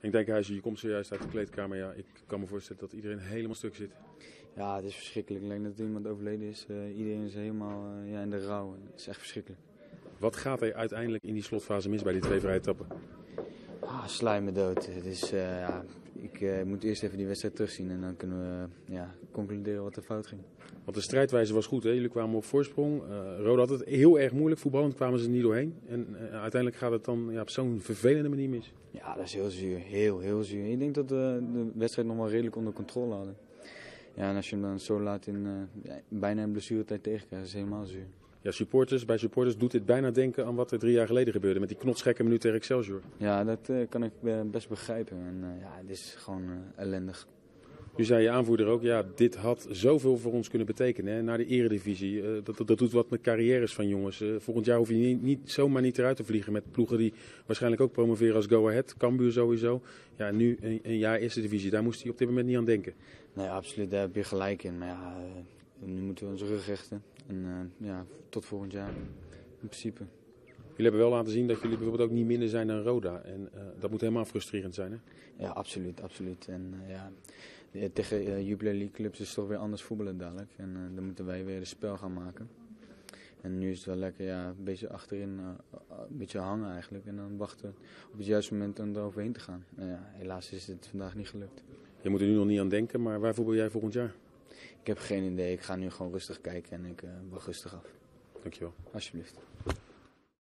Henk Dijkhuizen, je komt zojuist uit de kleedkamer. Ja, ik kan me voorstellen dat iedereen helemaal stuk zit. Ja, het is verschrikkelijk. Ik denk dat er iemand overleden is. Iedereen is helemaal in de rouw. Het is echt verschrikkelijk. Wat gaat er uiteindelijk in die slotfase mis bij die 2 vrije trappen? Sla je me dood. Het is, ik moet eerst even die wedstrijd terugzien en dan kunnen we concluderen wat er fout ging. Want de strijdwijze was goed, hè? Jullie kwamen op voorsprong. Roda had het heel erg moeilijk. Voetballend kwamen ze er niet doorheen. En uiteindelijk gaat het dan op zo'n vervelende manier mis. Ja, dat is heel zuur. Heel zuur. Ik denk dat we de wedstrijd nog wel redelijk onder controle hadden. Ja, en als je hem dan zo laat bijna in blessuretijd tegenkrijgt, is het helemaal zuur. Ja, bij supporters doet dit bijna denken aan wat er 3 jaar geleden gebeurde. Met die knotsgekke minuut tegen Excelsior. Ja, dat kan ik best begrijpen. En het is gewoon ellendig. Nu zei je aanvoerder ook, ja, dit had zoveel voor ons kunnen betekenen. Hè, naar de eredivisie. Dat doet wat met carrières van jongens. Volgend jaar hoef je zomaar niet eruit te vliegen met ploegen die waarschijnlijk ook promoveren als Go Ahead. Cambuur sowieso. Ja, nu een jaar eerste divisie. Daar moest hij op dit moment niet aan denken. Nee, absoluut. Daar heb je gelijk in. Maar ja, nu moeten we onze rug rechten. En tot volgend jaar in principe. Jullie hebben wel laten zien dat jullie bijvoorbeeld ook niet minder zijn dan Roda. En dat moet helemaal frustrerend zijn, hè? Ja, absoluut. En tegen Jupiler League clubs is het toch weer anders voetballen dadelijk. En dan moeten wij weer een spel gaan maken. En nu is het wel lekker, een beetje achterin, een beetje hangen eigenlijk. En dan wachten op het juiste moment om eroverheen te gaan. Helaas is het vandaag niet gelukt. Je moet er nu nog niet aan denken, maar waar voetbal jij volgend jaar? Ik heb geen idee. Ik ga nu gewoon rustig kijken en ik wacht rustig af. Dankjewel. Alsjeblieft.